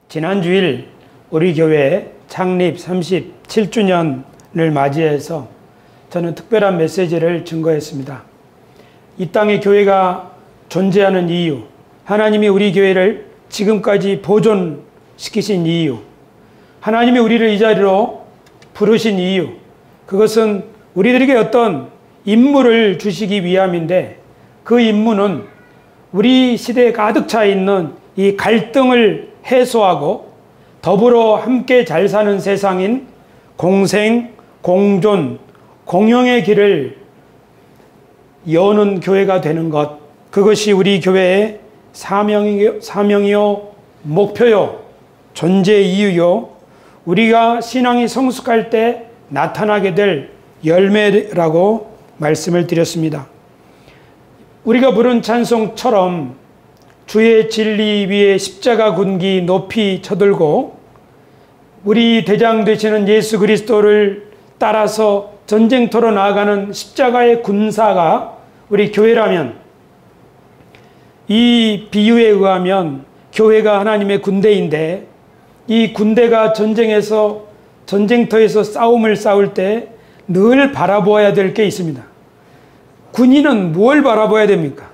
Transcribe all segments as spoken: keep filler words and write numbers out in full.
지난주일 우리 교회 창립 삼십칠 주년을 맞이해서 저는 특별한 메시지를 증거했습니다. 이 땅에 교회가 존재하는 이유, 하나님이 우리 교회를 지금까지 보존시키신 이유, 하나님이 우리를 이 자리로 부르신 이유, 그것은 우리들에게 어떤 임무를 주시기 위함인데, 그 임무는 우리 시대에 가득 차 있는 이 갈등을 해소하고 더불어 함께 잘 사는 세상인 공생, 공존, 공영의 길을 여는 교회가 되는 것, 그것이 우리 교회의 사명이요, 사명이요, 목표요, 존재 이유요, 우리가 신앙이 성숙할 때 나타나게 될 열매라고 말씀을 드렸습니다. 우리가 부른 찬송처럼 주의 진리 위에 십자가 군기 높이 쳐들고 우리 대장 되시는 예수 그리스도를 따라서 전쟁터로 나아가는 십자가의 군사가 우리 교회라면, 이 비유에 의하면 교회가 하나님의 군대인데, 이 군대가 전쟁에서 전쟁터에서 싸움을 싸울 때 늘 바라보아야 될 게 있습니다. 군인은 뭘 바라봐야 됩니까?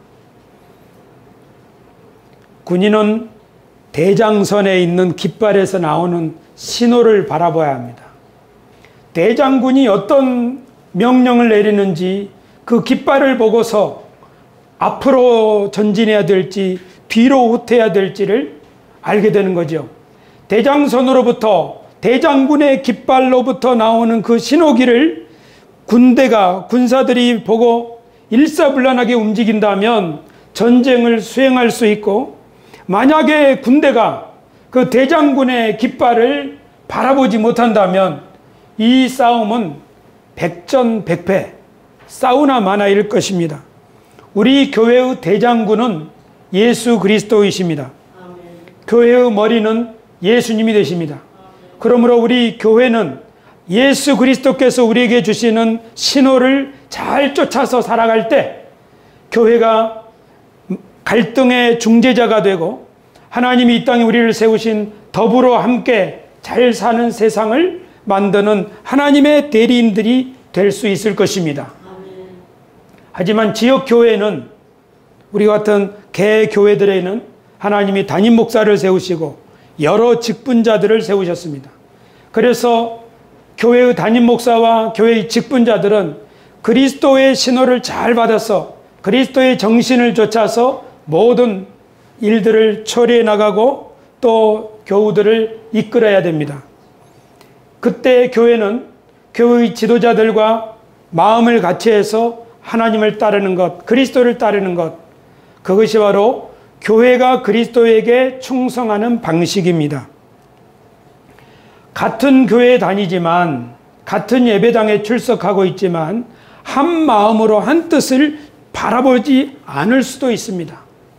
군인은 대장선에 있는 깃발에서 나오는 신호를 바라봐야 합니다. 대장군이 어떤 명령을 내리는지 그 깃발을 보고서 앞으로 전진해야 될지 뒤로 후퇴해야 될지를 알게 되는 거죠. 대장선으로부터, 대장군의 깃발로부터 나오는 그 신호기를 군대가, 군사들이 보고 일사불란하게 움직인다면 전쟁을 수행할 수 있고, 만약에 군대가 그 대장군의 깃발을 바라보지 못한다면 이 싸움은 백전백패, 싸우나 마나일 것입니다. 우리 교회의 대장군은 예수 그리스도이십니다. 아멘. 교회의 머리는 예수님이 되십니다. 아멘. 그러므로 우리 교회는 예수 그리스도께서 우리에게 주시는 신호를 잘 쫓아서 살아갈 때 교회가 갈등의 중재자가 되고, 하나님이 이 땅에 우리를 세우신 더불어 함께 잘 사는 세상을 만드는 하나님의 대리인들이 될 수 있을 것입니다. 아멘. 하지만 지역교회는, 우리 같은 개교회들에는 하나님이 담임 목사를 세우시고 여러 직분자들을 세우셨습니다. 그래서 교회의 담임 목사와 교회의 직분자들은 그리스도의 신호를 잘 받아서 그리스도의 정신을 쫓아서 모든 일들을 처리해 나가고 또 교우들을 이끌어야 됩니다. 그때 교회는 교회의 지도자들과 마음을 같이 해서 하나님을 따르는 것, 그리스도를 따르는 것, 그것이 바로 교회가 그리스도에게 충성하는 방식입니다. 같은 교회에 다니지만, 같은 예배당에 출석하고 있지만 한 마음으로 한 뜻을 바라보지 않을 수도 있습니다.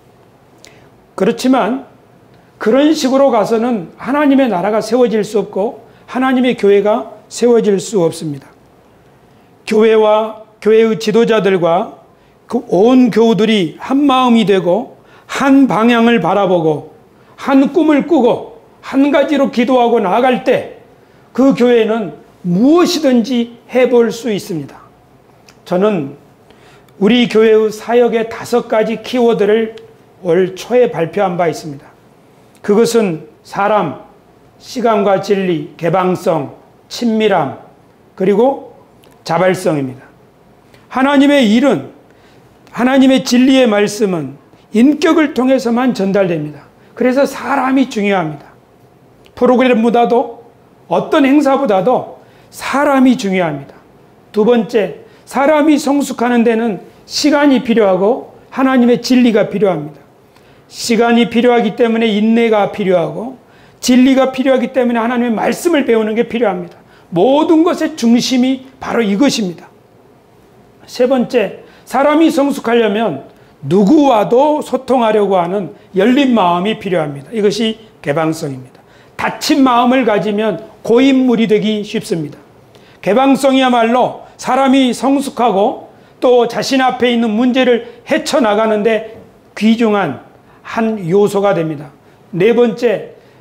그렇지만 그런 식으로 가서는 하나님의 나라가 세워질 수 없고 하나님의 교회가 세워질 수 없습니다. 교회와 교회의 지도자들과 그 온 교우들이 한 마음이 되고 한 방향을 바라보고 한 꿈을 꾸고 한 가지로 기도하고 나아갈 때 그 교회는 무엇이든지 해볼 수 있습니다. 저는 우리 교회의 사역의 다섯 가지 키워드를 올 초에 발표한 바 있습니다. 그것은 사람, 시간과 진리, 개방성, 친밀함, 그리고 자발성입니다. 하나님의 일은, 하나님의 진리의 말씀은 인격을 통해서만 전달됩니다. 그래서 사람이 중요합니다. 프로그램보다도 어떤 행사보다도 사람이 중요합니다. 두 번째, 사람이 성숙하는 데는 시간이 필요하고 하나님의 진리가 필요합니다. 시간이 필요하기 때문에 인내가 필요하고, 진리가 필요하기 때문에 하나님의 말씀을 배우는 게 필요합니다. 모든 것의 중심이 바로 이것입니다. 세 번째, 사람이 성숙하려면 누구와도 소통하려고 하는 열린 마음이 필요합니다. 이것이 개방성입니다. 닫힌 마음을 가지면 고인물이 되기 쉽습니다. 개방성이야말로 사람이 성숙하고 또 자신 앞에 있는 문제를 헤쳐나가는데 귀중한 한 요소가 됩니다. 네 번째,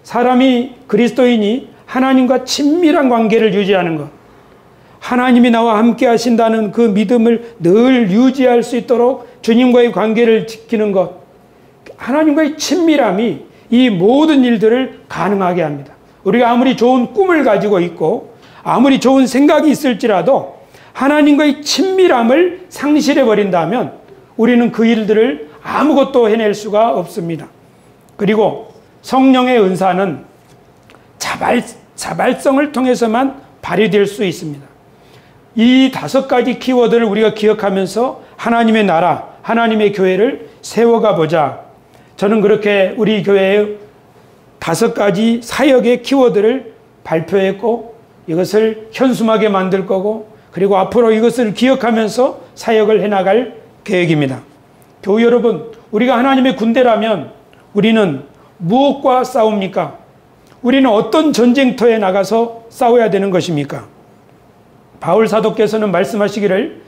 사람이 그리스도인이 하나님과 친밀한 관계를 유지하는 것, 하나님이 나와 함께 하신다는 그 믿음을 늘 유지할 수 있도록 주님과의 관계를 지키는 것, 하나님과의 친밀함이 이 모든 일들을 가능하게 합니다. 우리가 아무리 좋은 꿈을 가지고 있고 아무리 좋은 생각이 있을지라도 하나님과의 친밀함을 상실해 버린다면 우리는 그 일들을 아무것도 해낼 수가 없습니다. 그리고 성령의 은사는 자발, 자발성을 통해서만 발휘될 수 있습니다. 이 다섯 가지 키워드를 우리가 기억하면서 하나님의 나라, 하나님의 교회를 세워가 보자. 저는 그렇게 우리 교회의 다섯 가지 사역의 키워드를 발표했고 이것을 현수막에 만들 거고 그리고 앞으로 이것을 기억하면서 사역을 해나갈 계획입니다. 교우 여러분, 우리가 하나님의 군대라면 우리는 무엇과 싸웁니까? 우리는 어떤 전쟁터에 나가서 싸워야 되는 것입니까? 바울 사도께서는 말씀하시기를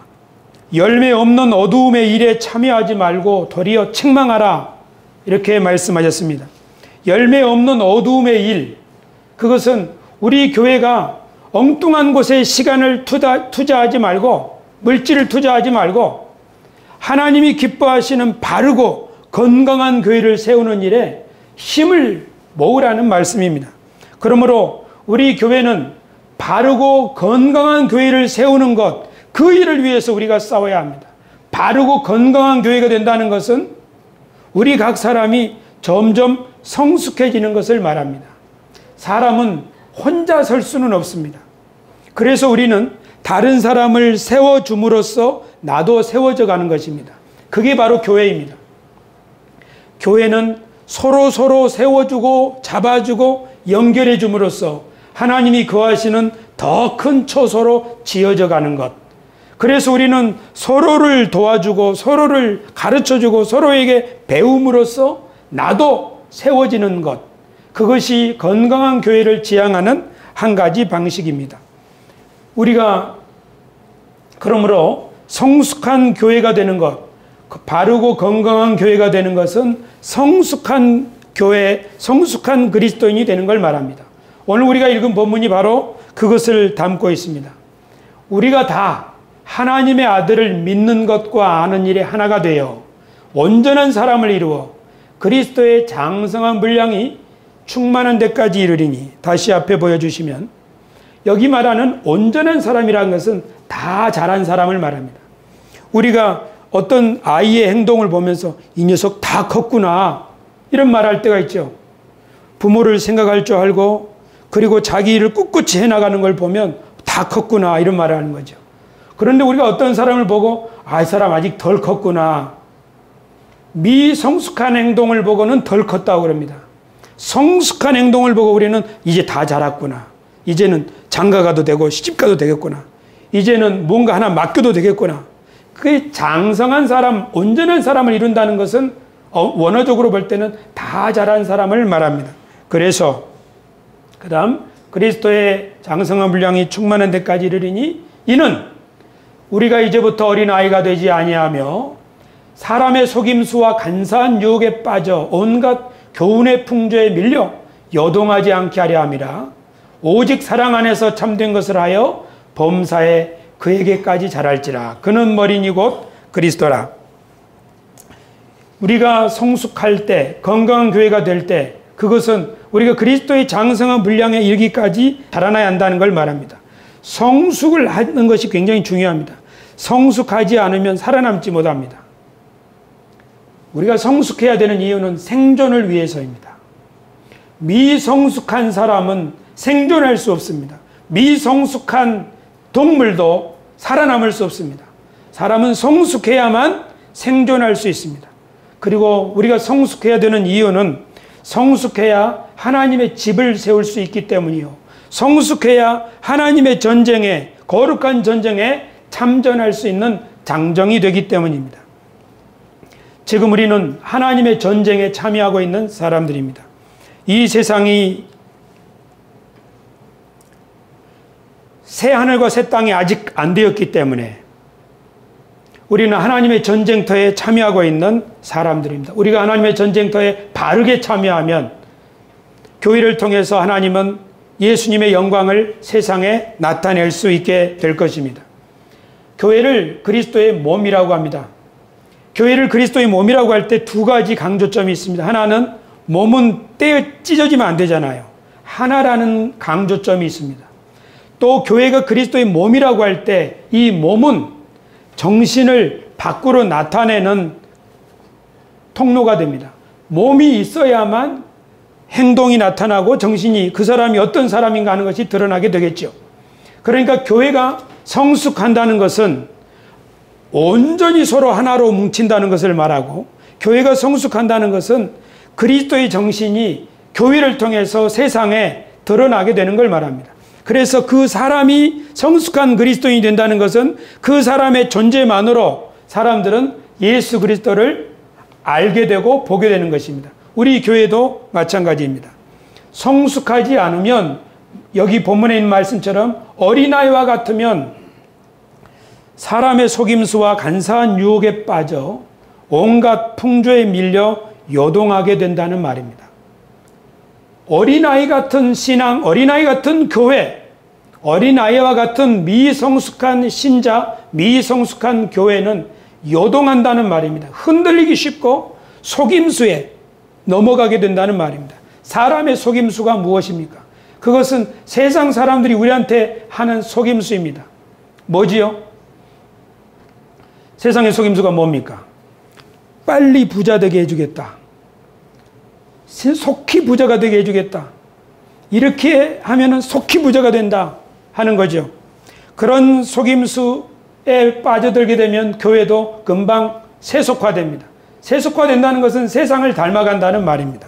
열매 없는 어두움의 일에 참여하지 말고 도리어 책망하라 이렇게 말씀하셨습니다. 열매 없는 어두움의 일, 그것은 우리 교회가 엉뚱한 곳에 시간을 투자, 투자하지 말고 물질을 투자하지 말고 하나님이 기뻐하시는 바르고 건강한 교회를 세우는 일에 힘을 모으라는 말씀입니다. 그러므로 우리 교회는 바르고 건강한 교회를 세우는 것, 그 일을 위해서 우리가 싸워야 합니다. 바르고 건강한 교회가 된다는 것은 우리 각 사람이 점점 성숙해지는 것을 말합니다. 사람은 혼자 설 수는 없습니다. 그래서 우리는 다른 사람을 세워줌으로써 나도 세워져 가는 것입니다. 그게 바로 교회입니다. 교회는 서로 서로 세워주고 잡아주고 연결해 줌으로써 하나님이 거하시는 더 큰 초소로 지어져 가는 것. 그래서 우리는 서로를 도와주고 서로를 가르쳐주고 서로에게 배움으로써 나도 세워지는 것. 그것이 건강한 교회를 지향하는 한 가지 방식입니다. 우리가 그러므로 성숙한 교회가 되는 것, 바르고 건강한 교회가 되는 것은 성숙한 교회, 성숙한 그리스도인이 되는 걸 말합니다. 오늘 우리가 읽은 본문이 바로 그것을 담고 있습니다. 우리가 다 하나님의 아들을 믿는 것과 아는 일에 하나가 되어 온전한 사람을 이루어 그리스도의 장성한 분량이 충만한 데까지 이르리니, 다시 앞에 보여주시면 여기 말하는 온전한 사람이라는 것은 다 자란 사람을 말합니다. 우리가 어떤 아이의 행동을 보면서 이 녀석 다 컸구나 이런 말할 때가 있죠. 부모를 생각할 줄 알고 그리고 자기 일을 꿋꿋이 해나가는 걸 보면 다 컸구나 이런 말을 하는 거죠. 그런데 우리가 어떤 사람을 보고 아, 이 사람 아직 덜 컸구나, 미성숙한 행동을 보고는 덜 컸다고 그럽니다. 성숙한 행동을 보고 우리는 이제 다 자랐구나, 이제는 장가가도 되고 시집가도 되겠구나, 이제는 뭔가 하나 맡겨도 되겠구나. 그 장성한 사람, 온전한 사람을 이룬다는 것은 원어적으로 볼 때는 다 자란 사람을 말합니다. 그래서 그 다음 그리스도의 장성한 분량이 충만한 데까지 이르리니 이는 우리가 이제부터 어린아이가 되지 아니하며 사람의 속임수와 간사한 유혹에 빠져 온갖 교훈의 풍조에 밀려 여동하지 않게 하려 함이라. 오직 사랑 안에서 참된 것을 하여 범사에 그에게까지 자랄지라. 그는 머리니 곧 그리스도라. 우리가 성숙할 때, 건강한 교회가 될 때, 그것은 우리가 그리스도의 장성한 분량에 이르기까지 자라나야 한다는 걸 말합니다. 성숙을 하는 것이 굉장히 중요합니다. 성숙하지 않으면 살아남지 못합니다. 우리가 성숙해야 되는 이유는 생존을 위해서입니다. 미성숙한 사람은 생존할 수 없습니다. 미성숙한 동물도 살아남을 수 없습니다. 사람은 성숙해야만 생존할 수 있습니다. 그리고 우리가 성숙해야 되는 이유는 성숙해야 하나님의 집을 세울 수 있기 때문이요, 성숙해야 하나님의 전쟁에, 거룩한 전쟁에 참전할 수 있는 장정이 되기 때문입니다. 지금 우리는 하나님의 전쟁에 참여하고 있는 사람들입니다. 이 세상이 새 하늘과 새 땅이 아직 안 되었기 때문에 우리는 하나님의 전쟁터에 참여하고 있는 사람들입니다. 우리가 하나님의 전쟁터에 바르게 참여하면 교회를 통해서 하나님은 예수님의 영광을 세상에 나타낼 수 있게 될 것입니다. 교회를 그리스도의 몸이라고 합니다. 교회를 그리스도의 몸이라고 할 때 두 가지 강조점이 있습니다. 하나는 몸은 떼어 찢어지면 안 되잖아요. 하나라는 강조점이 있습니다. 또 교회가 그리스도의 몸이라고 할 때 이 몸은 정신을 밖으로 나타내는 통로가 됩니다. 몸이 있어야만 행동이 나타나고 정신이 그 사람이 어떤 사람인가 하는 것이 드러나게 되겠죠. 그러니까 교회가 성숙한다는 것은 온전히 서로 하나로 뭉친다는 것을 말하고, 교회가 성숙한다는 것은 그리스도의 정신이 교회를 통해서 세상에 드러나게 되는 걸 말합니다. 그래서 그 사람이 성숙한 그리스도인이 된다는 것은 그 사람의 존재만으로 사람들은 예수 그리스도를 알게 되고 보게 되는 것입니다. 우리 교회도 마찬가지입니다. 성숙하지 않으면 여기 본문에 있는 말씀처럼 어린아이와 같으면 사람의 속임수와 간사한 유혹에 빠져 온갖 풍조에 밀려 요동하게 된다는 말입니다. 어린아이 같은 신앙, 어린아이 같은 교회, 어린아이와 같은 미성숙한 신자, 미성숙한 교회는 요동한다는 말입니다. 흔들리기 쉽고 속임수에 넘어가게 된다는 말입니다. 사람의 속임수가 무엇입니까? 그것은 세상 사람들이 우리한테 하는 속임수입니다. 뭐지요? 세상의 속임수가 뭡니까? 빨리 부자 되게 해주겠다. 속히 부자가 되게 해주겠다. 이렇게 하면은 속히 부자가 된다 하는 거죠. 그런 속임수에 빠져들게 되면 교회도 금방 세속화됩니다. 세속화된다는 것은 세상을 닮아간다는 말입니다.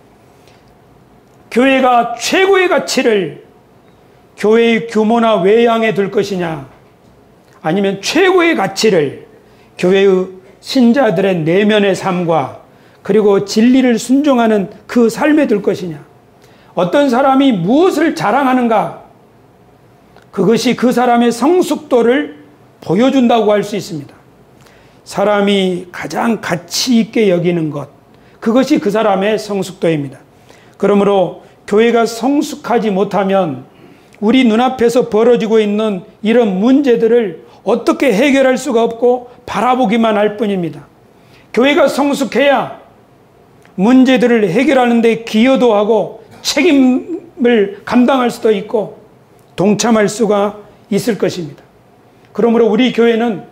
교회가 최고의 가치를 교회의 규모나 외양에 둘 것이냐, 아니면 최고의 가치를 교회의 신자들의 내면의 삶과 그리고 진리를 순종하는 그 삶에 둘 것이냐, 어떤 사람이 무엇을 자랑하는가, 그것이 그 사람의 성숙도를 보여준다고 할 수 있습니다. 사람이 가장 가치 있게 여기는 것, 그것이 그 사람의 성숙도입니다. 그러므로 교회가 성숙하지 못하면 우리 눈앞에서 벌어지고 있는 이런 문제들을 어떻게 해결할 수가 없고 바라보기만 할 뿐입니다. 교회가 성숙해야 문제들을 해결하는 데 기여도 하고 책임을 감당할 수도 있고 동참할 수가 있을 것입니다. 그러므로 우리 교회는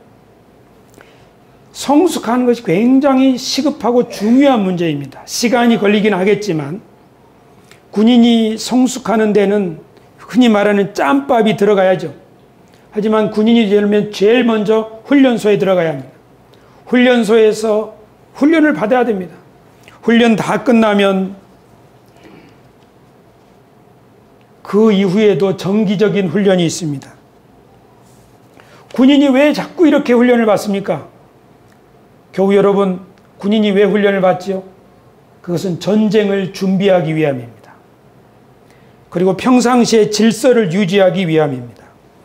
성숙하는 것이 굉장히 시급하고 중요한 문제입니다. 시간이 걸리긴 하겠지만 군인이 성숙하는 데는 흔히 말하는 짬밥이 들어가야죠. 하지만 군인이 되려면 제일 먼저 훈련소에 들어가야 합니다. 훈련소에서 훈련을 받아야 됩니다. 훈련 다 끝나면 그 이후에도 정기적인 훈련이 있습니다. 군인이 왜 자꾸 이렇게 훈련을 받습니까? 교우 여러분, 군인이 왜 훈련을 받지요? 그것은 전쟁을 준비하기 위함입니다. 그리고 평상시에 질서를 유지하기 위함입니다.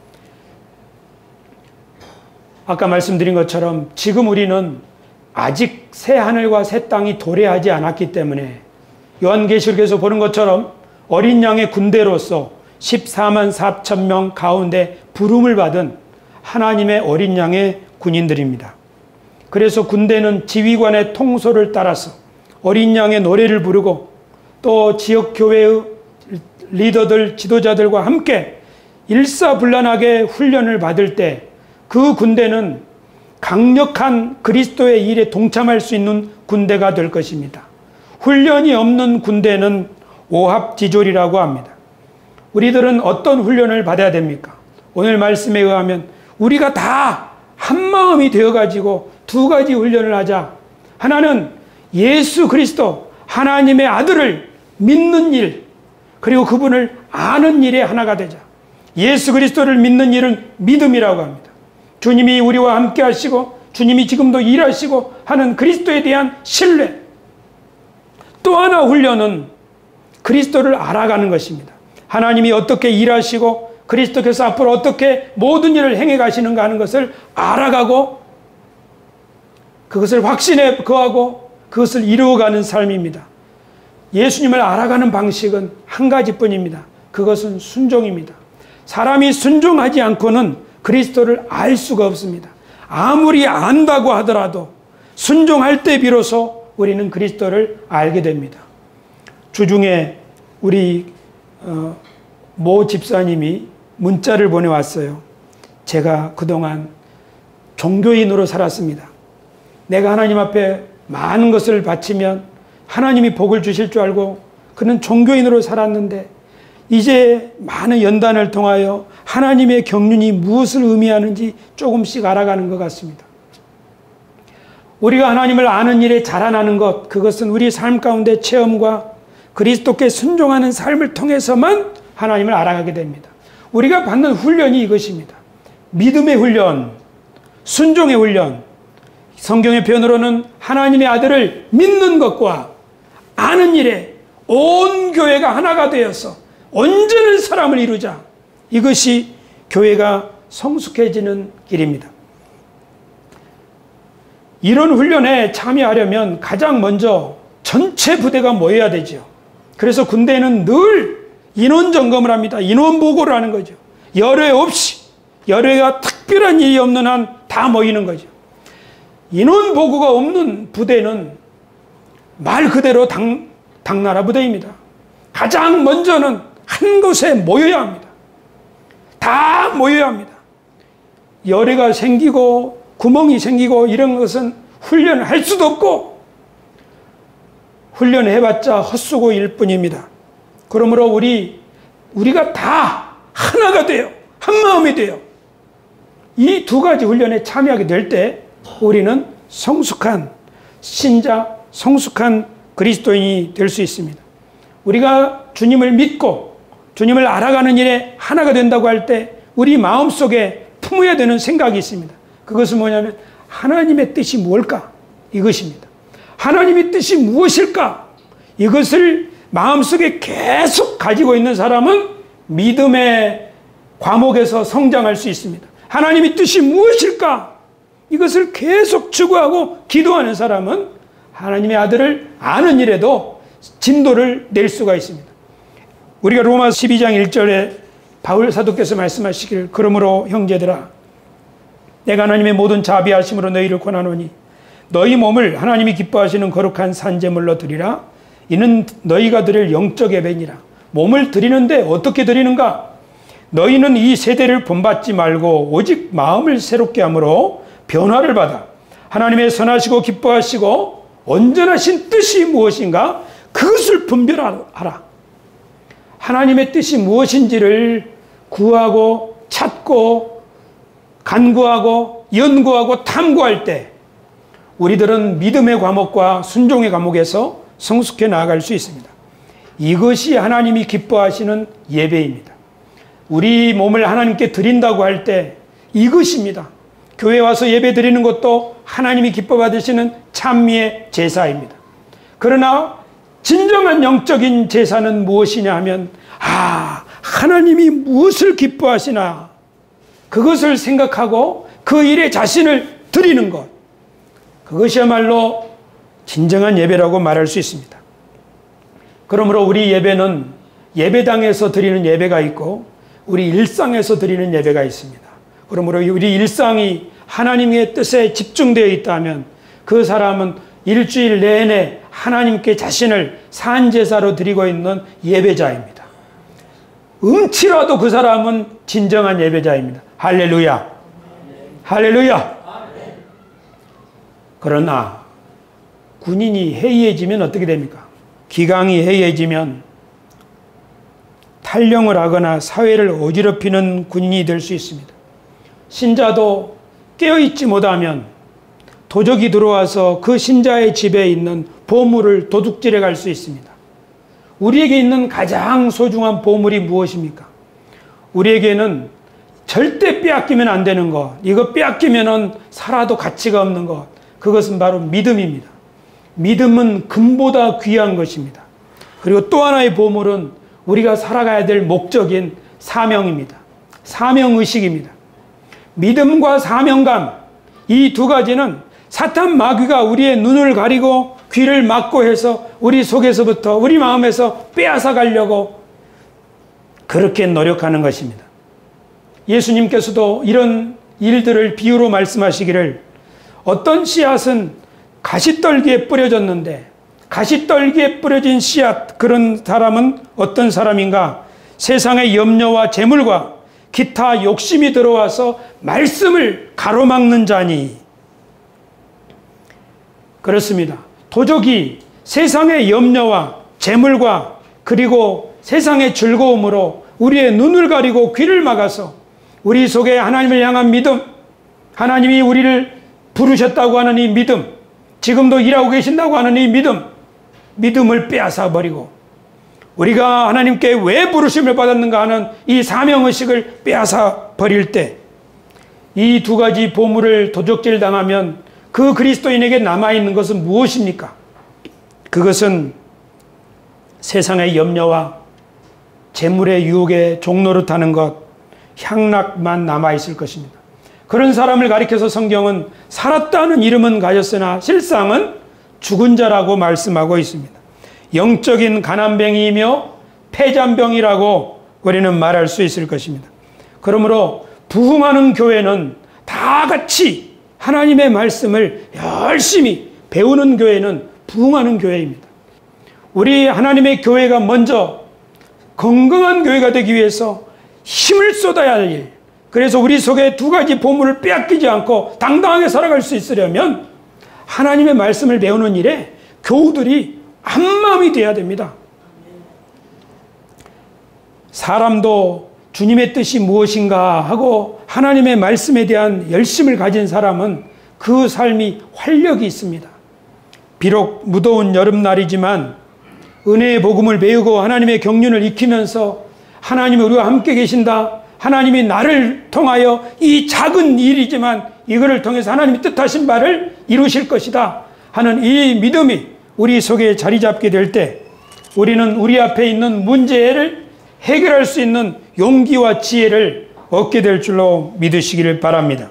아까 말씀드린 것처럼 지금 우리는 아직 새 하늘과 새 땅이 도래하지 않았기 때문에 요한계시록에서 보는 것처럼 어린 양의 군대로서 십사만 사천 명 가운데 부름을 받은 하나님의 어린 양의 군인들입니다. 그래서 군대는 지휘관의 통솔을 따라서 어린 양의 노래를 부르고 또 지역 교회의 리더들, 지도자들과 함께 일사불란하게 훈련을 받을 때 그 군대는 강력한 그리스도의 일에 동참할 수 있는 군대가 될 것입니다. 훈련이 없는 군대는 오합지졸이라고 합니다. 우리들은 어떤 훈련을 받아야 됩니까? 오늘 말씀에 의하면 우리가 다 한마음이 되어가지고 두 가지 훈련을 하자. 하나는 예수 그리스도 하나님의 아들을 믿는 일, 그리고 그분을 아는 일에 하나가 되자. 예수 그리스도를 믿는 일은 믿음이라고 합니다. 주님이 우리와 함께 하시고 주님이 지금도 일하시고 하는 그리스도에 대한 신뢰. 또 하나 훈련은 그리스도를 알아가는 것입니다. 하나님이 어떻게 일하시고 그리스도께서 앞으로 어떻게 모든 일을 행해 가시는가 하는 것을 알아가고 그것을 확신에 거하고 그것을 이루어가는 삶입니다. 예수님을 알아가는 방식은 한 가지뿐입니다. 그것은 순종입니다. 사람이 순종하지 않고는 그리스도를 알 수가 없습니다. 아무리 안다고 하더라도 순종할 때 비로소 우리는 그리스도를 알게 됩니다. 주중에 우리 어, 모 집사님이 문자를 보내왔어요. 제가 그동안 종교인으로 살았습니다. 내가 하나님 앞에 많은 것을 바치면 하나님이 복을 주실 줄 알고 그는 종교인으로 살았는데 이제 많은 연단을 통하여 하나님의 경륜이 무엇을 의미하는지 조금씩 알아가는 것 같습니다. 우리가 하나님을 아는 일에 자라나는 것, 그것은 우리 삶 가운데 체험과 그리스도께 순종하는 삶을 통해서만 하나님을 알아가게 됩니다. 우리가 받는 훈련이 이것입니다. 믿음의 훈련, 순종의 훈련. 성경의 표현으로는 하나님의 아들을 믿는 것과 아는 일에 온 교회가 하나가 되어서 온전한 사람을 이루자. 이것이 교회가 성숙해지는 길입니다. 이런 훈련에 참여하려면 가장 먼저 전체 부대가 모여야 되죠. 그래서 군대는 늘 인원 점검을 합니다. 인원 보고를 하는 거죠. 열외 없이, 열외가 특별한 일이 없는 한 다 모이는 거죠. 인원 보고가 없는 부대는 말 그대로 당, 당나라 부대입니다. 가장 먼저는 한 곳에 모여야 합니다. 다 모여야 합니다. 열애가 생기고 구멍이 생기고 이런 것은 훈련을 할 수도 없고 훈련해봤자 헛수고일 뿐입니다. 그러므로 우리, 우리가 다 하나가 돼요. 한 마음이 돼요. 이 두 가지 훈련에 참여하게 될 때 우리는 성숙한 신자, 성숙한 그리스도인이 될 수 있습니다. 우리가 주님을 믿고 주님을 알아가는 일에 하나가 된다고 할 때 우리 마음속에 품어야 되는 생각이 있습니다. 그것은 뭐냐면 하나님의 뜻이 뭘까? 이것입니다. 하나님의 뜻이 무엇일까? 이것을 마음속에 계속 가지고 있는 사람은 믿음의 과목에서 성장할 수 있습니다. 하나님의 뜻이 무엇일까? 이것을 계속 추구하고 기도하는 사람은 하나님의 아들을 아는 일에도 진도를 낼 수가 있습니다. 우리가 로마 십이 장 일 절에 바울 사도께서 말씀하시길 그러므로 형제들아 내가 하나님의 모든 자비하심으로 너희를 권하노니 너희 몸을 하나님이 기뻐하시는 거룩한 산제물로 드리라. 이는 너희가 드릴 영적 예배니라. 몸을 드리는데 어떻게 드리는가? 너희는 이 세대를 본받지 말고 오직 마음을 새롭게 함으로 변화를 받아 하나님의 선하시고 기뻐하시고 온전하신 뜻이 무엇인가? 그것을 분별하라. 하나님의 뜻이 무엇인지를 구하고 찾고 간구하고 연구하고 탐구할 때 우리들은 믿음의 과목과 순종의 과목에서 성숙해 나아갈 수 있습니다. 이것이 하나님이 기뻐하시는 예배입니다. 우리 몸을 하나님께 드린다고 할 때 이것입니다. 교회 와서 예배 드리는 것도 하나님이 기뻐 받으시는 찬미의 제사입니다. 그러나 진정한 영적인 제사는 무엇이냐 하면 아, 하나님이 무엇을 기뻐하시나 그것을 생각하고 그 일에 자신을 드리는 것, 그것이야말로 진정한 예배라고 말할 수 있습니다. 그러므로 우리 예배는 예배당에서 드리는 예배가 있고 우리 일상에서 드리는 예배가 있습니다. 그러므로 우리 일상이 하나님의 뜻에 집중되어 있다면 그 사람은 일주일 내내 하나님께 자신을 산제사로 드리고 있는 예배자입니다. 음치라도 그 사람은 진정한 예배자입니다. 할렐루야. 할렐루야. 그러나 군인이 해이해지면 어떻게 됩니까? 기강이 해이해지면 탈령을 하거나 사회를 어지럽히는 군인이 될 수 있습니다. 신자도 깨어있지 못하면 도적이 들어와서 그 신자의 집에 있는 보물을 도둑질해 갈 수 있습니다. 우리에게 있는 가장 소중한 보물이 무엇입니까? 우리에게는 절대 빼앗기면 안 되는 것, 이거 빼앗기면은 살아도 가치가 없는 것, 그것은 바로 믿음입니다. 믿음은 금보다 귀한 것입니다. 그리고 또 하나의 보물은 우리가 살아가야 될 목적인 사명입니다. 사명의식입니다. 믿음과 사명감, 이 두 가지는 사탄 마귀가 우리의 눈을 가리고 귀를 막고 해서 우리 속에서부터 우리 마음에서 빼앗아 가려고 그렇게 노력하는 것입니다. 예수님께서도 이런 일들을 비유로 말씀하시기를 어떤 씨앗은 가시떨기에 뿌려졌는데 가시떨기에 뿌려진 씨앗 그런 사람은 어떤 사람인가? 세상의 염려와 재물과 기타 욕심이 들어와서 말씀을 가로막는 자니. 그렇습니다. 도적이 세상의 염려와 재물과 그리고 세상의 즐거움으로 우리의 눈을 가리고 귀를 막아서 우리 속에 하나님을 향한 믿음, 하나님이 우리를 부르셨다고 하는 이 믿음, 지금도 일하고 계신다고 하는 이 믿음, 믿음을 빼앗아 버리고 우리가 하나님께 왜 부르심을 받았는가 하는 이 사명의식을 빼앗아 버릴 때 이 두 가지 보물을 도적질 당하면 그 그리스도인에게 남아있는 것은 무엇입니까? 그것은 세상의 염려와 재물의 유혹에 종노릇하는 것, 향락만 남아있을 것입니다. 그런 사람을 가리켜서 성경은 살았다는 이름은 가졌으나 실상은 죽은 자라고 말씀하고 있습니다. 영적인 가난뱅이이며 폐잔병이라고 우리는 말할 수 있을 것입니다. 그러므로 부흥하는 교회는 다 같이 하나님의 말씀을 열심히 배우는 교회는 부흥하는 교회입니다. 우리 하나님의 교회가 먼저 건강한 교회가 되기 위해서 힘을 쏟아야 할 일, 그래서 우리 속에 두 가지 보물을 빼앗기지 않고 당당하게 살아갈 수 있으려면 하나님의 말씀을 배우는 일에 교우들이 한마음이 돼야 됩니다. 사람도 주님의 뜻이 무엇인가 하고 하나님의 말씀에 대한 열심을 가진 사람은 그 삶이 활력이 있습니다. 비록 무더운 여름날이지만 은혜의 복음을 배우고 하나님의 경륜을 익히면서 하나님이 우리와 함께 계신다, 하나님이 나를 통하여 이 작은 일이지만 이거를 통해서 하나님이 뜻하신 바를 이루실 것이다 하는 이 믿음이 우리 속에 자리 잡게 될 때 우리는 우리 앞에 있는 문제를 해결할 수 있는 용기와 지혜를 얻게 될 줄로 믿으시기를 바랍니다.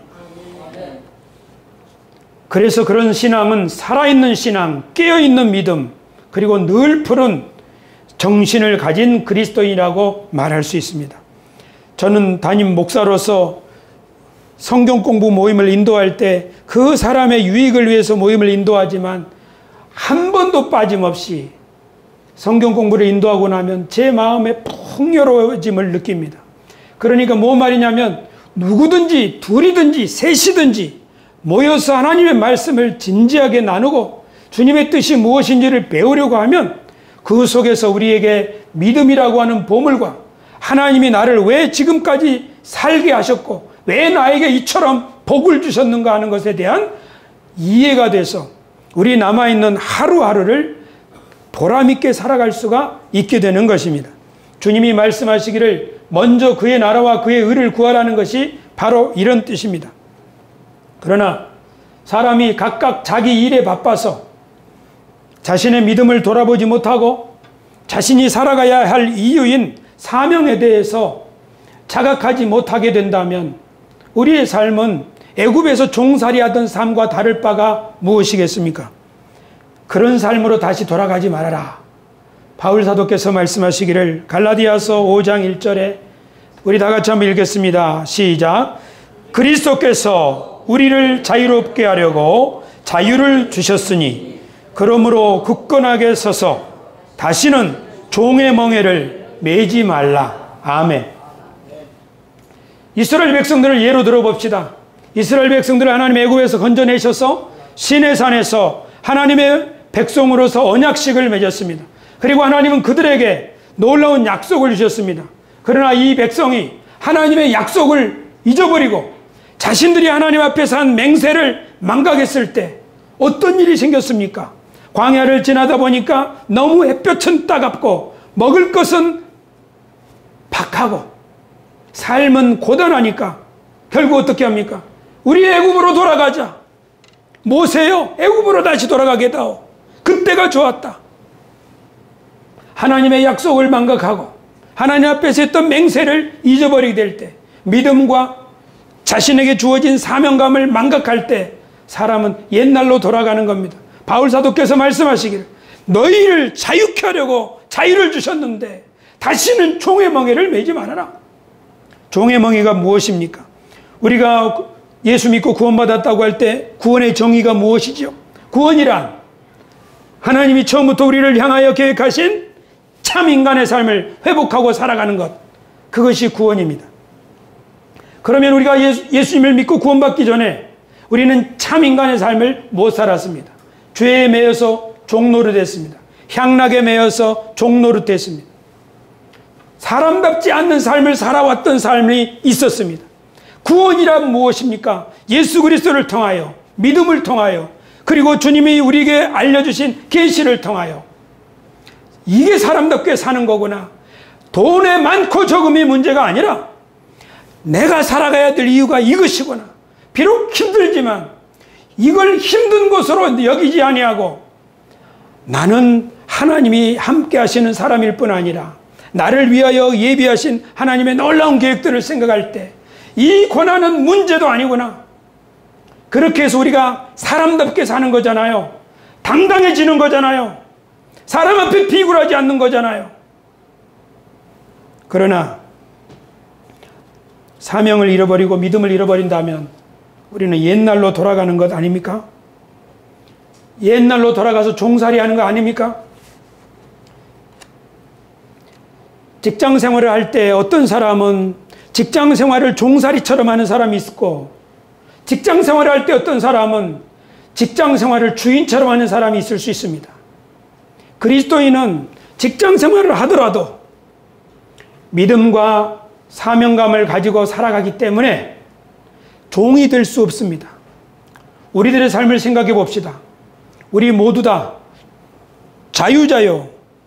그래서 그런 신앙은 살아있는 신앙, 깨어있는 믿음, 그리고 늘 푸른 정신을 가진 그리스도인이라고 말할 수 있습니다. 저는 담임 목사로서 성경 공부 모임을 인도할 때 그 사람의 유익을 위해서 모임을 인도하지만 한 번도 빠짐없이 성경 공부를 인도하고 나면 제 마음에 풍요로워짐을 느낍니다. 그러니까 뭐 말이냐면 누구든지 둘이든지 셋이든지 모여서 하나님의 말씀을 진지하게 나누고 주님의 뜻이 무엇인지를 배우려고 하면 그 속에서 우리에게 믿음이라고 하는 보물과 하나님이 나를 왜 지금까지 살게 하셨고 왜 나에게 이처럼 복을 주셨는가 하는 것에 대한 이해가 돼서 우리 남아있는 하루하루를 보람있게 살아갈 수가 있게 되는 것입니다. 주님이 말씀하시기를 먼저 그의 나라와 그의 의를 구하라는 것이 바로 이런 뜻입니다. 그러나 사람이 각각 자기 일에 바빠서 자신의 믿음을 돌아보지 못하고 자신이 살아가야 할 이유인 사명에 대해서 자각하지 못하게 된다면 우리의 삶은 애굽에서 종살이하던 삶과 다를 바가 무엇이겠습니까? 그런 삶으로 다시 돌아가지 말아라. 바울 사도께서 말씀하시기를 갈라디아서 오 장 일 절에 우리 다 같이 한번 읽겠습니다. 시작. 그리스도께서 우리를 자유롭게 하려고 자유를 주셨으니 그러므로 굳건하게 서서 다시는 종의 멍에를 매지 말라. 아멘. 이스라엘 백성들을 예로 들어봅시다. 이스라엘 백성들을 하나님 애굽에서 건져내셔서 시내산에서 하나님의 백성으로서 언약식을 맺었습니다. 그리고 하나님은 그들에게 놀라운 약속을 주셨습니다. 그러나 이 백성이 하나님의 약속을 잊어버리고 자신들이 하나님 앞에서 한 맹세를 망각했을 때 어떤 일이 생겼습니까? 광야를 지나다 보니까 너무 햇볕은 따갑고 먹을 것은 박하고 삶은 고단하니까 결국 어떻게 합니까? 우리 애굽으로 돌아가자. 모세요, 애굽으로 다시 돌아가게 다오. 그때가 좋았다. 하나님의 약속을 망각하고 하나님 앞에서 했던 맹세를 잊어버리게 될 때, 믿음과 자신에게 주어진 사명감을 망각할 때 사람은 옛날로 돌아가는 겁니다. 바울 사도께서 말씀하시기를 너희를 자유케 하려고 자유를 주셨는데 다시는 종의 멍에를 매지 말아라. 종의 멍에가 무엇입니까? 우리가 예수 믿고 구원받았다고 할 때 구원의 정의가 무엇이죠? 구원이란 하나님이 처음부터 우리를 향하여 계획하신 참 인간의 삶을 회복하고 살아가는 것, 그것이 구원입니다. 그러면 우리가 예수, 예수님을 믿고 구원받기 전에 우리는 참 인간의 삶을 못 살았습니다. 죄에 매여서 종노릇 했습니다. 향락에 매여서 종노릇 했습니다. 사람답지 않는 삶을 살아왔던 삶이 있었습니다. 구원이란 무엇입니까? 예수 그리스도를 통하여, 믿음을 통하여, 그리고 주님이 우리에게 알려주신 계시를 통하여, 이게 사람답게 사는 거구나. 돈의 많고 적음이 문제가 아니라 내가 살아가야 될 이유가 이것이구나. 비록 힘들지만 이걸 힘든 것으로 여기지 아니하고 나는 하나님이 함께 하시는 사람일 뿐 아니라 나를 위하여 예비하신 하나님의 놀라운 계획들을 생각할 때 이 고난은 문제도 아니구나. 그렇게 해서 우리가 사람답게 사는 거잖아요. 당당해지는 거잖아요. 사람 앞에 비굴하지 않는 거잖아요. 그러나 사명을 잃어버리고 믿음을 잃어버린다면 우리는 옛날로 돌아가는 것 아닙니까? 옛날로 돌아가서 종살이 하는 거 아닙니까? 직장 생활을 할 때 어떤 사람은 직장 생활을 종살이처럼 하는 사람이 있고, 직장 생활을 할 때 어떤 사람은 직장 생활을 주인처럼 하는 사람이 있을 수 있습니다. 그리스도인은 직장 생활을 하더라도 믿음과 사명감을 가지고 살아가기 때문에 종이 될 수 없습니다. 우리들의 삶을 생각해 봅시다. 우리 모두 다 자유자요,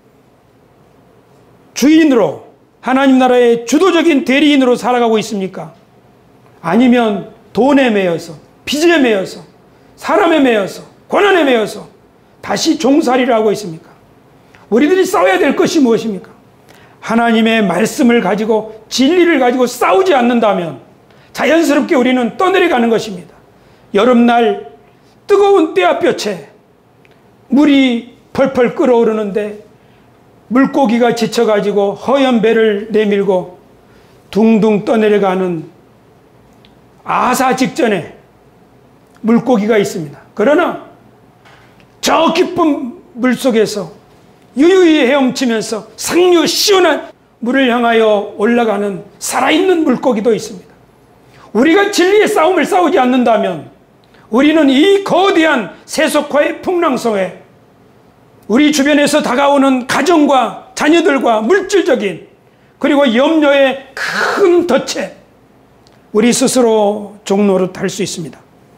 주인으로, 하나님 나라의 주도적인 대리인으로 살아가고 있습니까? 아니면 돈에 매여서, 빚에 매여서, 사람에 매여서, 고난에 매여서 다시 종살이를 하고 있습니까? 우리들이 싸워야 될 것이 무엇입니까? 하나님의 말씀을 가지고, 진리를 가지고 싸우지 않는다면 자연스럽게 우리는 떠내려가는 것입니다. 여름날 뜨거운 떼아볕에 물이 펄펄 끓어오르는데 물고기가 지쳐가지고 허연 배를 내밀고 둥둥 떠내려가는 아사 직전에 물고기가 있습니다. 그러나 저 깊은 물속에서 유유히 헤엄치면서 상류 시원한 물을 향하여 올라가는 살아있는 물고기도 있습니다. 우리가 진리의 싸움을 싸우지 않는다면 우리는 이 거대한 세속화의 풍랑성에 우리 주변에서 다가오는 가정과 자녀들과 물질적인 그리고 염려의 큰 덫에 우리 스스로 종노릇 할 수 있습니다.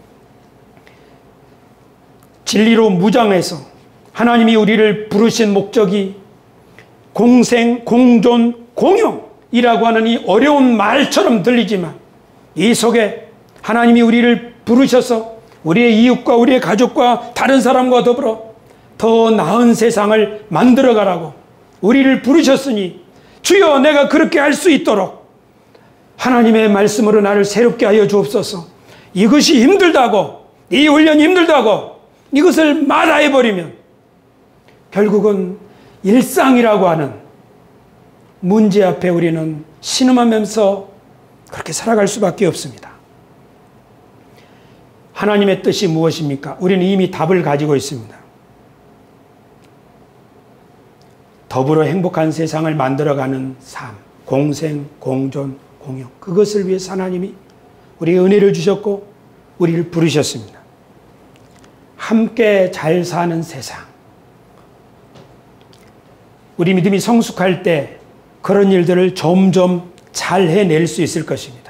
진리로 무장해서 하나님이 우리를 부르신 목적이 공생, 공존, 공용이라고 하는 이 어려운 말처럼 들리지만 이 속에 하나님이 우리를 부르셔서 우리의 이웃과 우리의 가족과 다른 사람과 더불어 더 나은 세상을 만들어가라고 우리를 부르셨으니 주여 내가 그렇게 할 수 있도록 하나님의 말씀으로 나를 새롭게 하여 주옵소서. 이것이 힘들다고, 이 훈련이 힘들다고 이것을 말아해버리면 결국은 일상이라고 하는 문제 앞에 우리는 신음하면서 그렇게 살아갈 수밖에 없습니다. 하나님의 뜻이 무엇입니까? 우리는 이미 답을 가지고 있습니다. 더불어 행복한 세상을 만들어가는 삶, 공생, 공존, 공용, 그것을 위해서 하나님이 우리에게 은혜를 주셨고 우리를 부르셨습니다. 함께 잘 사는 세상. 우리 믿음이 성숙할 때 그런 일들을 점점 잘 해낼 수 있을 것입니다.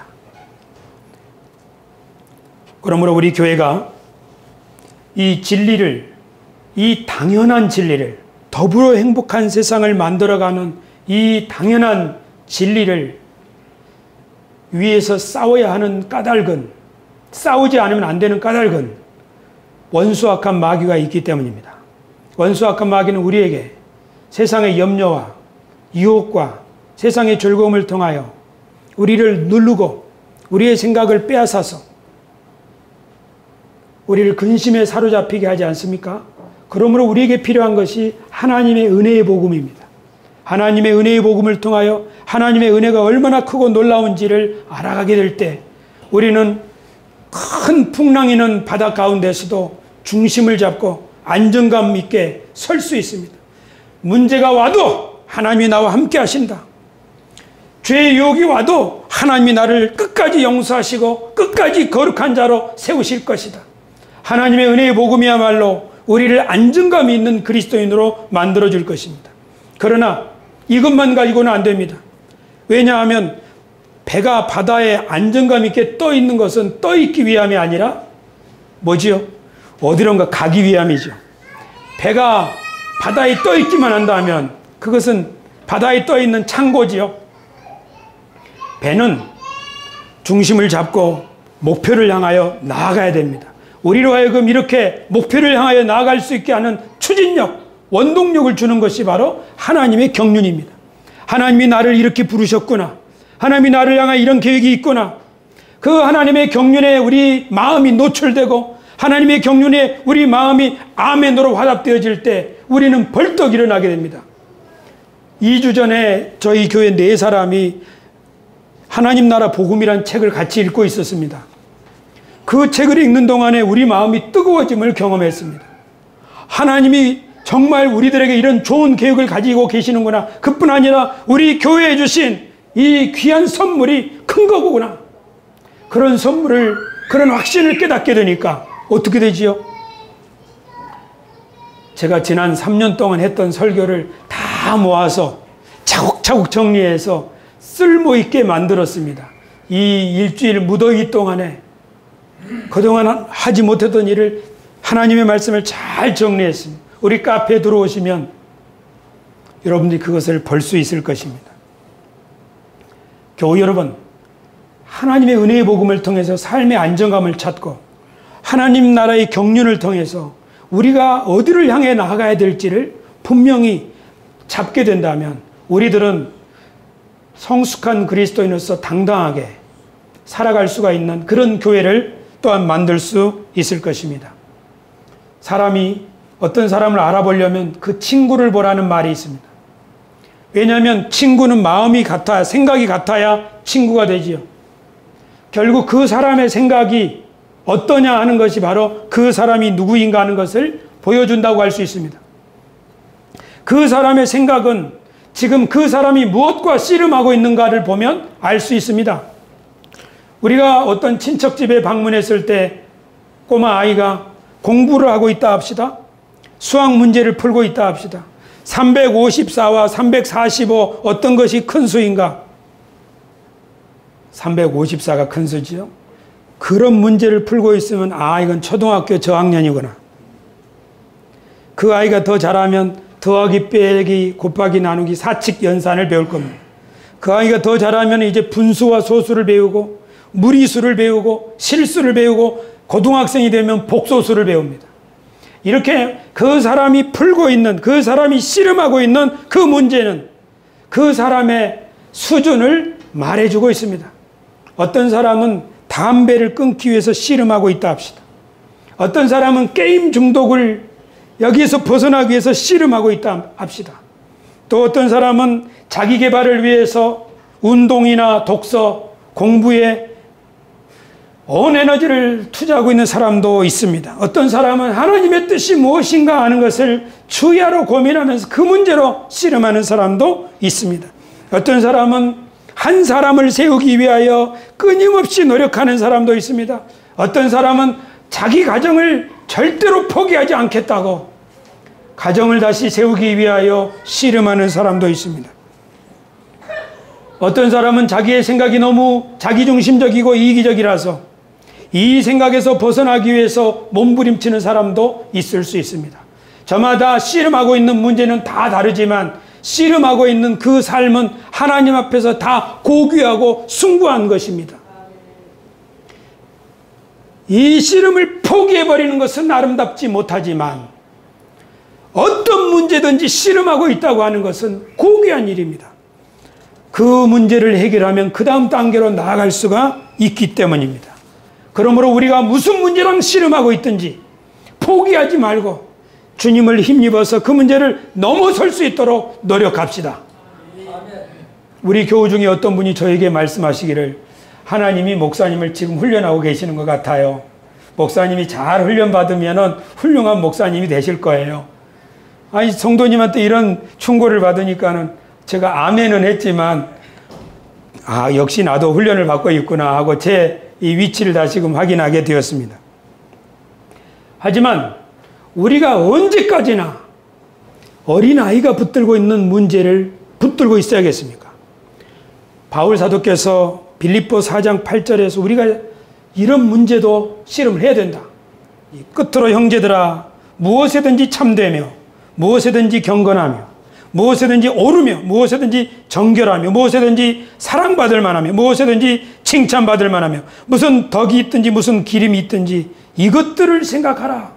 그러므로 우리 교회가 이 진리를, 이 당연한 진리를, 더불어 행복한 세상을 만들어가는 이 당연한 진리를 위해서 싸워야 하는 까닭은, 싸우지 않으면 안 되는 까닭은 원수악한 마귀가 있기 때문입니다. 원수악한 마귀는 우리에게 세상의 염려와 유혹과 세상의 즐거움을 통하여 우리를 누르고 우리의 생각을 빼앗아서 우리를 근심에 사로잡히게 하지 않습니까? 그러므로 우리에게 필요한 것이 하나님의 은혜의 복음입니다. 하나님의 은혜의 복음을 통하여 하나님의 은혜가 얼마나 크고 놀라운지를 알아가게 될 때 우리는 큰 풍랑이는 바다 가운데서도 중심을 잡고 안정감 있게 설 수 있습니다. 문제가 와도 하나님이 나와 함께 하신다. 죄의 유혹이 와도 하나님이 나를 끝까지 용서하시고 끝까지 거룩한 자로 세우실 것이다. 하나님의 은혜의 복음이야말로 우리를 안정감 있는 그리스도인으로 만들어줄 것입니다. 그러나 이것만 가지고는 안 됩니다. 왜냐하면 배가 바다에 안정감 있게 떠 있는 것은 떠 있기 위함이 아니라 뭐지요? 어디론가 가기 위함이죠. 배가 바다에 떠 있기만 한다면 그것은 바다에 떠 있는 창고지요. 배는 중심을 잡고 목표를 향하여 나아가야 됩니다. 우리로 하여금 이렇게 목표를 향하여 나아갈 수 있게 하는 추진력, 원동력을 주는 것이 바로 하나님의 경륜입니다. 하나님이 나를 이렇게 부르셨구나. 하나님이 나를 향해 이런 계획이 있구나. 그 하나님의 경륜에 우리 마음이 노출되고 하나님의 경륜에 우리 마음이 아멘으로 화답되어질 때 우리는 벌떡 일어나게 됩니다. 이 주 전에 저희 교회 네 사람이 하나님 나라 복음이란 책을 같이 읽고 있었습니다. 그 책을 읽는 동안에 우리 마음이 뜨거워짐을 경험했습니다. 하나님이 정말 우리들에게 이런 좋은 계획을 가지고 계시는구나. 그뿐 아니라 우리 교회에 주신 이 귀한 선물이 큰 거구나. 그런 선물을, 그런 확신을 깨닫게 되니까 어떻게 되지요? 제가 지난 삼 년 동안 했던 설교를 다 모아서 차곡차곡 정리해서 쓸모있게 만들었습니다. 이 일주일 무더위 동안에 그동안 하지 못했던 일을 하나님의 말씀을 잘 정리했습니다. 우리 카페에 들어오시면 여러분들이 그것을 볼 수 있을 것입니다. 교우 여러분, 하나님의 은혜의 복음을 통해서 삶의 안정감을 찾고 하나님 나라의 경륜을 통해서 우리가 어디를 향해 나아가야 될지를 분명히 잡게 된다면 우리들은 성숙한 그리스도인으로서 당당하게 살아갈 수가 있는 그런 교회를 또한 만들 수 있을 것입니다. 사람이 어떤 사람을 알아보려면 그 친구를 보라는 말이 있습니다. 왜냐하면 친구는 마음이 같아야, 생각이 같아야 친구가 되지요. 결국 그 사람의 생각이 어떠냐 하는 것이 바로 그 사람이 누구인가 하는 것을 보여준다고 할 수 있습니다. 그 사람의 생각은 지금 그 사람이 무엇과 씨름하고 있는가를 보면 알 수 있습니다. 우리가 어떤 친척집에 방문했을 때 꼬마 아이가 공부를 하고 있다 합시다. 수학 문제를 풀고 있다 합시다. 삼백오십사와 삼백사십오 어떤 것이 큰 수인가? 삼백오십사가 큰 수지요. 그런 문제를 풀고 있으면 아, 이건 초등학교 저학년이구나. 그 아이가 더 잘하면 더하기 빼기 곱하기 나누기 사칙 연산을 배울 겁니다. 그 아이가 더 잘하면 이제 분수와 소수를 배우고 무리수를 배우고 실수를 배우고 고등학생이 되면 복소수를 배웁니다. 이렇게 그 사람이 풀고 있는, 그 사람이 씨름하고 있는 그 문제는 그 사람의 수준을 말해주고 있습니다. 어떤 사람은 담배를 끊기 위해서 씨름하고 있다 합시다. 어떤 사람은 게임 중독을 여기에서 벗어나기 위해서 씨름하고 있다 합시다. 또 어떤 사람은 자기 개발을 위해서 운동이나 독서, 공부에 온 에너지를 투자하고 있는 사람도 있습니다. 어떤 사람은 하나님의 뜻이 무엇인가 하는 것을 주야로 고민하면서 그 문제로 씨름하는 사람도 있습니다. 어떤 사람은 한 사람을 세우기 위하여 끊임없이 노력하는 사람도 있습니다. 어떤 사람은 자기 가정을 절대로 포기하지 않겠다고 가정을 다시 세우기 위하여 씨름하는 사람도 있습니다. 어떤 사람은 자기의 생각이 너무 자기중심적이고 이기적이라서 이 생각에서 벗어나기 위해서 몸부림치는 사람도 있을 수 있습니다. 저마다 씨름하고 있는 문제는 다 다르지만 씨름하고 있는 그 삶은 하나님 앞에서 다 고귀하고 숭고한 것입니다. 이 씨름을 포기해버리는 것은 아름답지 못하지만 어떤 문제든지 씨름하고 있다고 하는 것은 고귀한 일입니다. 그 문제를 해결하면 그 다음 단계로 나아갈 수가 있기 때문입니다. 그러므로 우리가 무슨 문제랑 씨름하고 있든지 포기하지 말고 주님을 힘입어서 그 문제를 넘어설 수 있도록 노력합시다. 우리 교우 중에 어떤 분이 저에게 말씀하시기를 하나님이 목사님을 지금 훈련하고 계시는 것 같아요. 목사님이 잘 훈련받으면 훌륭한 목사님이 되실 거예요. 아니, 성도님한테 이런 충고를 받으니까는 제가 아멘은 했지만, 아, 역시 나도 훈련을 받고 있구나 하고 제 이 위치를 다시금 확인하게 되었습니다. 하지만 우리가 언제까지나 어린아이가 붙들고 있는 문제를 붙들고 있어야겠습니까? 바울 사도께서 빌립보 사 장 팔 절에서 우리가 이런 문제도 씨름을 해야 된다. 끝으로 형제들아, 무엇에든지 참되며 무엇에든지 경건하며 무엇에든지 오르며 무엇에든지 정결하며 무엇에든지 사랑받을 만하며 무엇에든지 칭찬받을 만하며 무슨 덕이 있든지 무슨 기름이 있든지 이것들을 생각하라.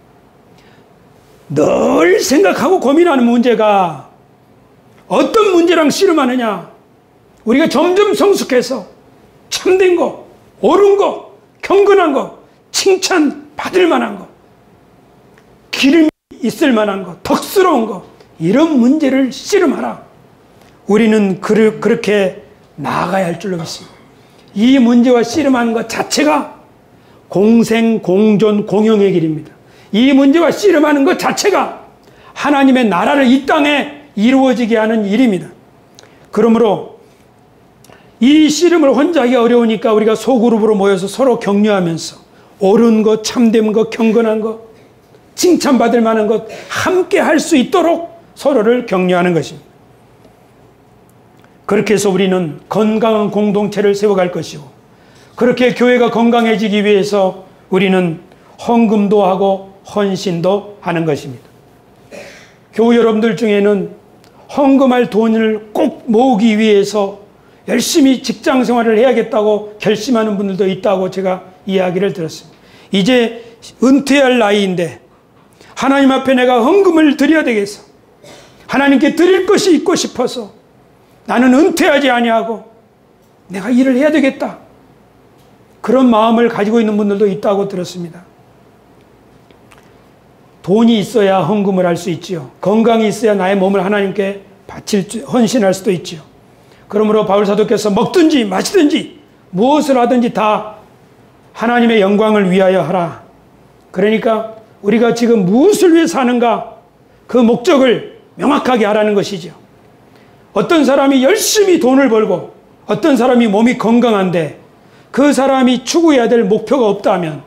늘 생각하고 고민하는 문제가 어떤 문제랑 씨름하느냐. 우리가 점점 성숙해서 참된 거, 옳은 거, 경건한 거, 칭찬받을 만한 거, 기름이 있을 만한 거, 덕스러운 거, 이런 문제를 씨름하라. 우리는 그렇게 나아가야 할 줄로 믿습니다. 이 문제와 씨름하는 것 자체가 공생, 공존, 공영의 길입니다. 이 문제와 씨름하는 것 자체가 하나님의 나라를 이 땅에 이루어지게 하는 일입니다. 그러므로 이 씨름을 혼자 하기 어려우니까 우리가 소그룹으로 모여서 서로 격려하면서 옳은 것, 참된 것, 경건한 것, 칭찬받을 만한 것 함께 할 수 있도록 서로를 격려하는 것입니다. 그렇게 해서 우리는 건강한 공동체를 세워갈 것이고, 그렇게 교회가 건강해지기 위해서 우리는 헌금도 하고 헌신도 하는 것입니다. 교우 여러분들 중에는 헌금할 돈을 꼭 모으기 위해서 열심히 직장 생활을 해야겠다고 결심하는 분들도 있다고 제가 이야기를 들었습니다. 이제 은퇴할 나이인데 하나님 앞에 내가 헌금을 드려야 되겠어. 하나님께 드릴 것이 있고 싶어서 나는 은퇴하지 아니하고 내가 일을 해야 되겠다. 그런 마음을 가지고 있는 분들도 있다고 들었습니다. 돈이 있어야 헌금을 할 수 있지요. 건강이 있어야 나의 몸을 하나님께 바칠, 헌신할 수도 있지요. 그러므로 바울 사도께서 먹든지 마시든지 무엇을 하든지 다 하나님의 영광을 위하여 하라. 그러니까 우리가 지금 무엇을 위해 사는가 그 목적을 명확하게 하라는 것이죠. 어떤 사람이 열심히 돈을 벌고 어떤 사람이 몸이 건강한데 그 사람이 추구해야 될 목표가 없다면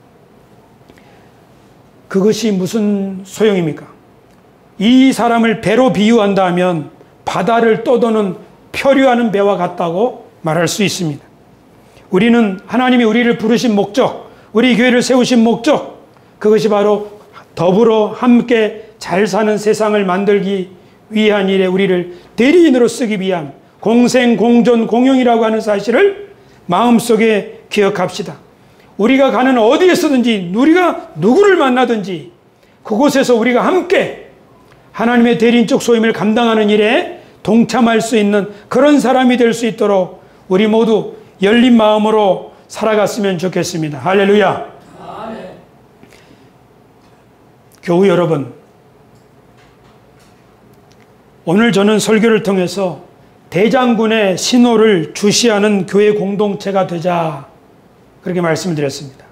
그것이 무슨 소용입니까? 이 사람을 배로 비유한다면 바다를 떠도는 표류하는 배와 같다고 말할 수 있습니다. 우리는 하나님이 우리를 부르신 목적, 우리 교회를 세우신 목적, 그것이 바로 더불어 함께 잘 사는 세상을 만들기 위한 일에 우리를 대리인으로 쓰기 위한 공생, 공존, 공영이라고 하는 사실을 마음속에 기억합시다. 우리가 가는 어디에서든지 우리가 누구를 만나든지 그곳에서 우리가 함께 하나님의 대리인적 소임을 감당하는 일에 동참할 수 있는 그런 사람이 될 수 있도록 우리 모두 열린 마음으로 살아갔으면 좋겠습니다. 할렐루야. 아멘. 교우 여러분, 오늘 저는 설교를 통해서 대장군의 신호를 주시하는 교회 공동체가 되자 그렇게 말씀을 드렸습니다.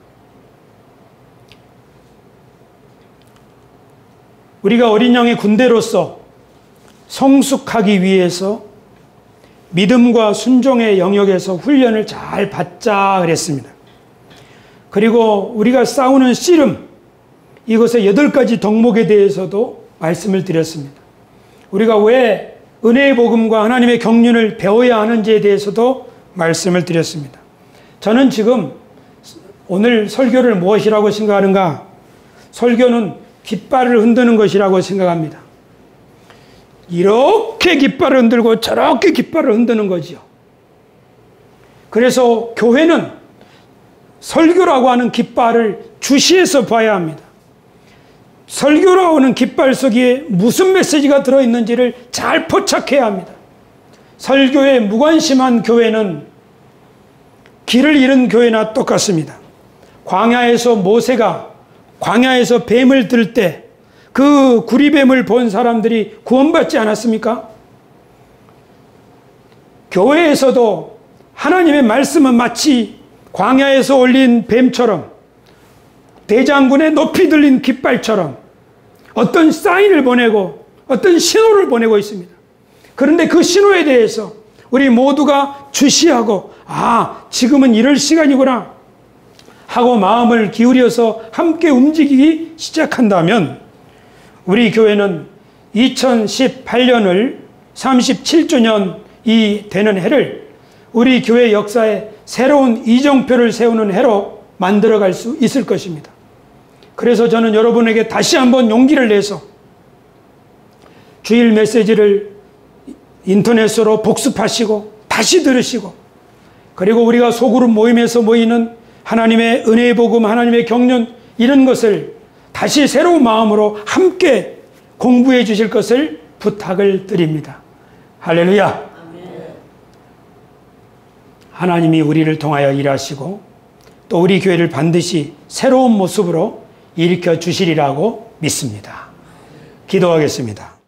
우리가 어린 양의 군대로서 성숙하기 위해서 믿음과 순종의 영역에서 훈련을 잘 받자 그랬습니다. 그리고 우리가 싸우는 씨름, 이것의 여덟 가지 덕목에 대해서도 말씀을 드렸습니다. 우리가 왜 은혜의 복음과 하나님의 경륜을 배워야 하는지에 대해서도 말씀을 드렸습니다. 저는 지금 오늘 설교를 무엇이라고 생각하는가? 설교는 깃발을 흔드는 것이라고 생각합니다. 이렇게 깃발을 흔들고 저렇게 깃발을 흔드는 거지요. 그래서 교회는 설교라고 하는 깃발을 주시해서 봐야 합니다. 설교라고 하는 깃발 속에 무슨 메시지가 들어있는지를 잘 포착해야 합니다. 설교에 무관심한 교회는 길을 잃은 교회나 똑같습니다. 광야에서 모세가 광야에서 뱀을 들 때 그 구리뱀을 본 사람들이 구원받지 않았습니까? 교회에서도 하나님의 말씀은 마치 광야에서 올린 뱀처럼, 대장군의 높이 들린 깃발처럼 어떤 사인을 보내고 어떤 신호를 보내고 있습니다. 그런데 그 신호에 대해서 우리 모두가 주시하고, 아, 지금은 이럴 시간이구나 하고 마음을 기울여서 함께 움직이기 시작한다면, 우리 교회는 이천십팔 년을 삼십칠 주년이 되는 해를 우리 교회 역사에 새로운 이정표를 세우는 해로 만들어갈 수 있을 것입니다. 그래서 저는 여러분에게 다시 한번 용기를 내서 주일 메시지를 인터넷으로 복습하시고 다시 들으시고, 그리고 우리가 소그룹 모임에서 모이는 하나님의 은혜의 복음, 하나님의 경륜, 이런 것을 다시 새로운 마음으로 함께 공부해 주실 것을 부탁을 드립니다. 할렐루야. 하나님이 우리를 통하여 일하시고 또 우리 교회를 반드시 새로운 모습으로 일으켜 주시리라고 믿습니다. 기도하겠습니다.